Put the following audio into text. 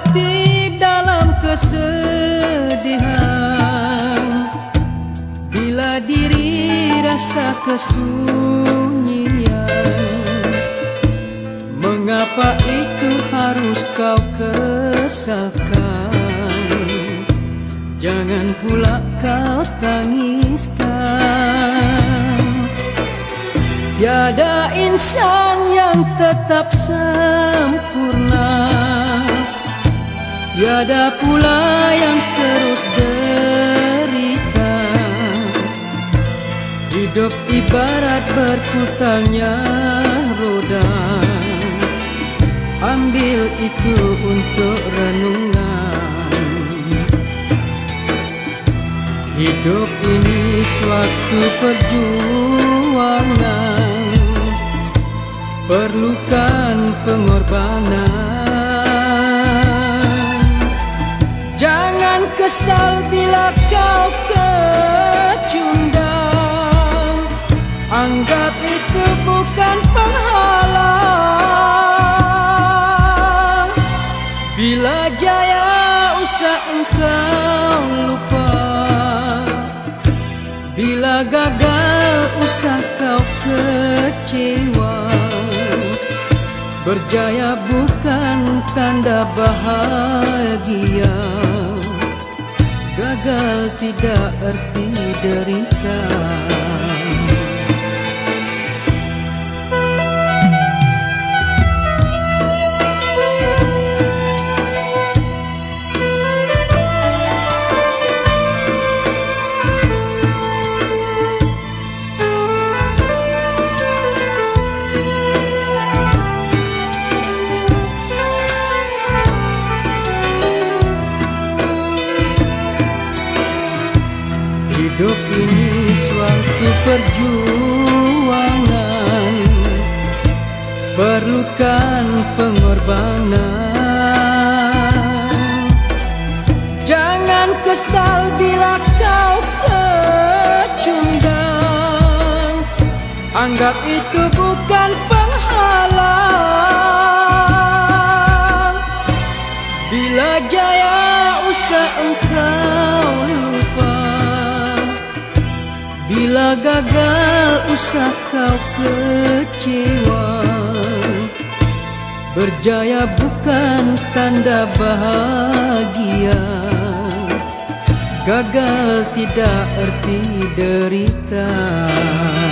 tertatih dalam kesedihan, bila diri rasa kesunyian. Mengapa itu harus kau kesalkan? Jangan pula kau tangiskan. Tiada insan yang tetap sempurna, tiada pula yang terus derita. Hidup ibarat berputarnya roda, ambil itu untuk renungan. Hidup ini suatu perjuangan, perlukan pengorbanan. Jangan kesal bila kau kecundang, anggap itu bukan penghalang. Bila jaya usah engkau lupa, bila gagal usah kau kecewa. Berjaya bukan tanda bahagia, gagal tidak erti derita. Hidup ini suatu perjuangan, perlukan pengorbanan. Jangan kesal bila kau kecundang, anggap itu bukan penghalang. Bila jaya usah engkau lupa, bila gagal usah kau kecewa. Berjaya bukan tanda bahagia, gagal tidak erti derita.